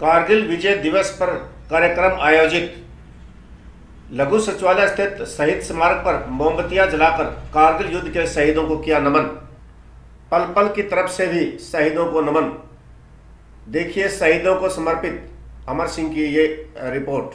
कारगिल विजय दिवस पर कार्यक्रम आयोजित। लघु सचिवालय स्थित शहीद स्मारक पर मोमबत्तियां जलाकर कारगिल युद्ध के शहीदों को किया नमन। पल पल की तरफ से भी शहीदों को नमन। देखिए शहीदों को समर्पित अमर सिंह की ये रिपोर्ट।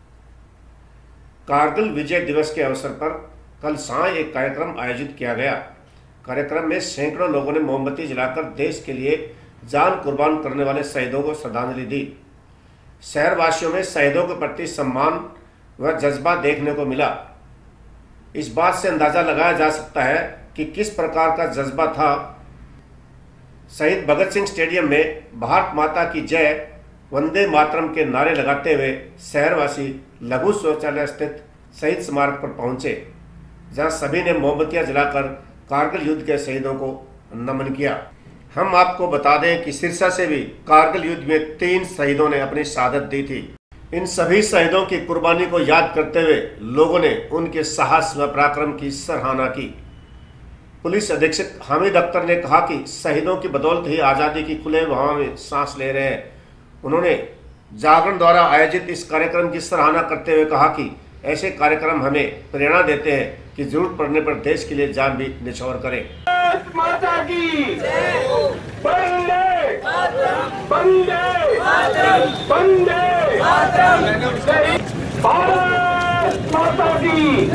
कारगिल विजय दिवस के अवसर पर कल सांय एक कार्यक्रम आयोजित किया गया। कार्यक्रम में सैकड़ों लोगों ने मोमबत्ती जलाकर देश के लिए जान कुर्बान करने वाले शहीदों को श्रद्धांजलि दी। शहरवासियों में शहीदों के प्रति सम्मान व जज्बा देखने को मिला। इस बात से अंदाजा लगाया जा सकता है कि किस प्रकार का जज्बा था। शहीद भगत सिंह स्टेडियम में भारत माता की जय, वंदे मातरम के नारे लगाते हुए शहरवासी लघु शौचालय स्थित शहीद स्मारक पर पहुंचे, जहां सभी ने मोमबत्तियां जलाकर कारगिल युद्ध के शहीदों को नमन किया। हम आपको बता दें कि सिरसा से भी कारगिल युद्ध में 3 शहीदों ने अपनी शहादत दी थी। इन सभी शहीदों की कुर्बानी को याद करते हुए लोगों ने उनके साहस व पराक्रम की सराहना की। पुलिस अधीक्षक हामिद अख्तर ने कहा कि शहीदों की बदौलत ही आज़ादी की खुले हवा में सांस ले रहे हैं। उन्होंने जागरण द्वारा आयोजित इस कार्यक्रम की सराहना करते हुए कहा कि ऐसे कार्यक्रम हमें प्रेरणा देते हैं कि जरूरत पड़ने पर देश के लिए जान भी न्यौछावर करें। माता की वंदे वंदे वंदे भारत माता की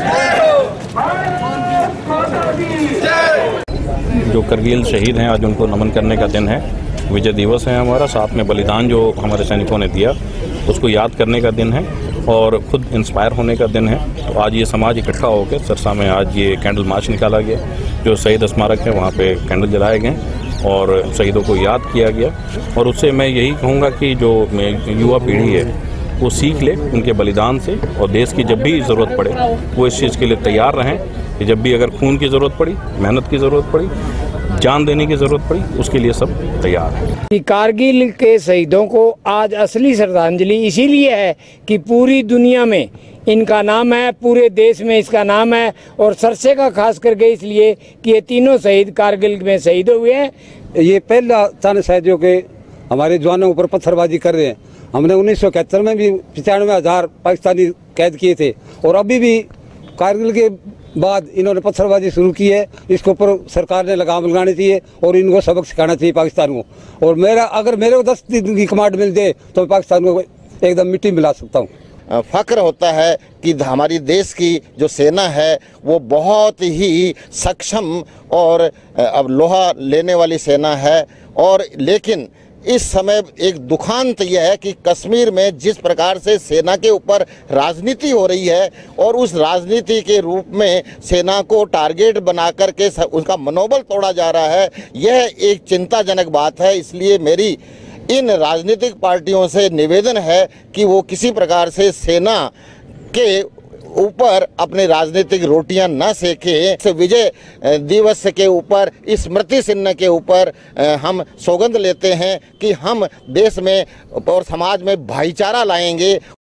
भारत माता की। जो करगिल शहीद हैं, आज उनको नमन करने का दिन है। विजय दिवस है हमारा, साथ में बलिदान जो हमारे सैनिकों ने दिया उसको याद करने का दिन है और खुद इंस्पायर होने का दिन है। तो आज ये समाज इकट्ठा होकर सिरसा में आज ये कैंडल मार्च निकाला गया। जो शहीद स्मारक है वहाँ पे कैंडल जलाए गए और शहीदों को याद किया गया। और उससे मैं यही कहूँगा कि जो युवा पीढ़ी है वो सीख ले उनके बलिदान से, और देश की जब भी ज़रूरत पड़े वो इस चीज़ के लिए तैयार रहें कि जब भी अगर खून की ज़रूरत पड़ी, मेहनत की ज़रूरत पड़ी, जान देने की ज़रूरत पड़ी, उसके लिए सब तैयार है। कारगिल के शहीदों को आज असली श्रद्धांजलि इसीलिए है कि पूरी दुनिया में इनका नाम है, पूरे देश में इसका नाम है, और सरसे का खास करके इसलिए कि ये तीनों शहीद कारगिल में शहीद हुए हैं। ये पहला चांद शहीदों के हमारे जवानों ऊपर पत्थरबाजी कर रहे हैं। हमने 1971 में भी 95,000 पाकिस्तानी कैद किए थे, और अभी भी कारगिल के बाद इन्होंने पत्थरबाजी शुरू की है। इसके ऊपर सरकार ने लगाम लगानी चाहिए और इनको सबक सिखाना चाहिए पाकिस्तान को। और अगर मेरे को 10 दिन की कमांड मिल जाए तो मैं पाकिस्तान को एकदम मिट्टी मिला सकता हूँ। फ़ख्र होता है कि हमारी देश की जो सेना है वो बहुत ही सक्षम और अब लोहा लेने वाली सेना है। और लेकिन इस समय एक दुखांत यह है कि कश्मीर में जिस प्रकार से सेना के ऊपर राजनीति हो रही है और उस राजनीति के रूप में सेना को टारगेट बना करके उसका मनोबल तोड़ा जा रहा है, यह एक चिंताजनक बात है। इसलिए मेरी इन राजनीतिक पार्टियों से निवेदन है कि वो किसी प्रकार से सेना के ऊपर अपने राजनीतिक रोटियां न सेकें। इस विजय दिवस के ऊपर, इस स्मृति चिन्ह के ऊपर हम सौगंध लेते हैं कि हम देश में और समाज में भाईचारा लाएंगे।